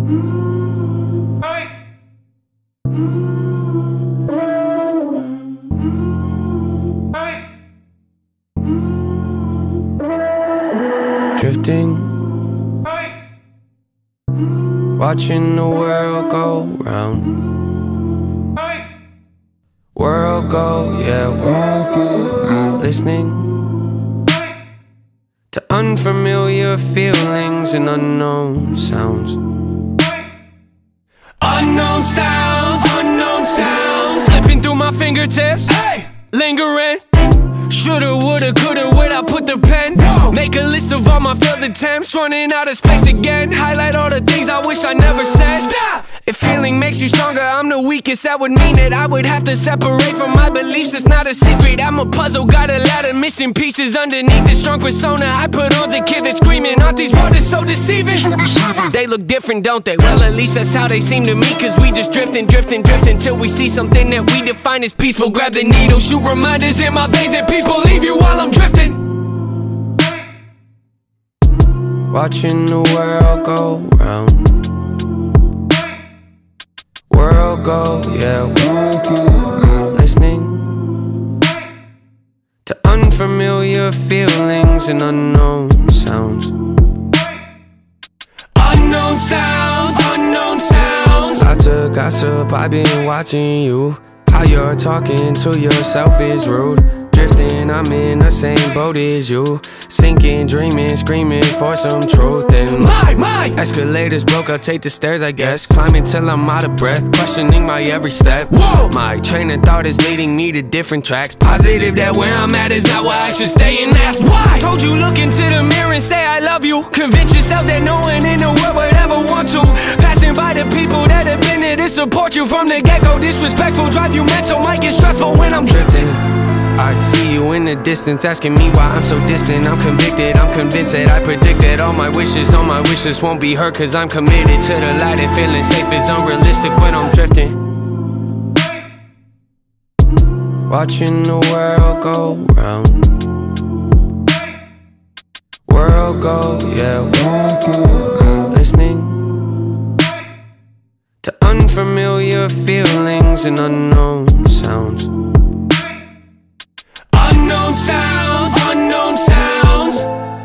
Drifting, watching the world go round. World go, yeah, world go. Listening to unfamiliar feelings and unknown sounds. Unknown sounds, unknown sounds. Slipping through my fingertips, hey, lingering. Shoulda, woulda, coulda, where'd I put the pen? Make a list of all my failed attempts, running out of space again. Highlight all the things I wish I never said. Stop! If feeling makes you stronger, I'm the weakest. That would mean that I would have to separate from my beliefs. It's not a secret, I'm a puzzle, got a lot of missing pieces underneath this strong persona I put on's a kid that's screaming. Aren't these waters so deceiving? They look different, don't they? Well, at least that's how they seem to me. Cause we just drifting, drifting, drifting till we see something that we define as peaceful. Grab the needle, shoot reminders in my veins, and people leave you while I'm drifting. Watching the world go round. World go, yeah, world go. Listening to unfamiliar feelings and unknown sounds. Unknown sounds, unknown sounds. Lots of gossip, I've been watching you. How you're talking to yourself is rude. Drifting, I'm in the same boat as you. Sinking, dreaming, screaming for some truth. And my escalators broke, I'll take the stairs, I guess. Climbing till I'm out of breath, questioning my every step. Whoa! My train of thought is leading me to different tracks. Positive that where I'm at is not where I should stay, and that's why. Told you look into the mirror and say I love you. Convince yourself that no one in the world would ever want to. Passing by the people that have been there to support you from the get-go. Disrespectful, drive you mental, might get stressful when I'm drifting. I see you in the distance, asking me why I'm so distant. I'm convicted, I'm convinced that I predicted all my wishes won't be heard. Cause I'm committed to the light, and feeling safe is unrealistic when I'm drifting. Watching the world go round. World go, yeah, world go. Listening to unfamiliar feelings and unknown sounds. Unknown sounds, unknown sounds.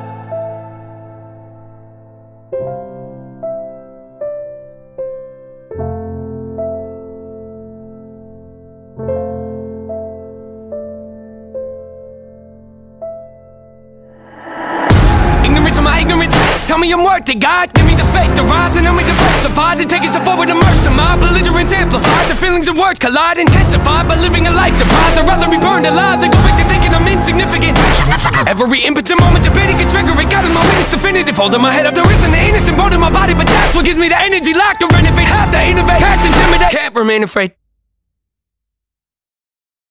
Ignorance of my ignorance. Tell me I'm worth it, God. Give me the faith to rise and help me diversify. To take us to forward, immerse to my belligerence amplified. The feelings and words collide, intensified by living a life deprived. I'd rather be burned alive than go back to thinking I'm insignificant. Every impotent moment debating can trigger it. God is my witness definitive. Holding my head up, there isn't an innocent bone in my body, but that's what gives me the energy locked to renovate. Have to innovate, have to intimidate. Can't remain afraid.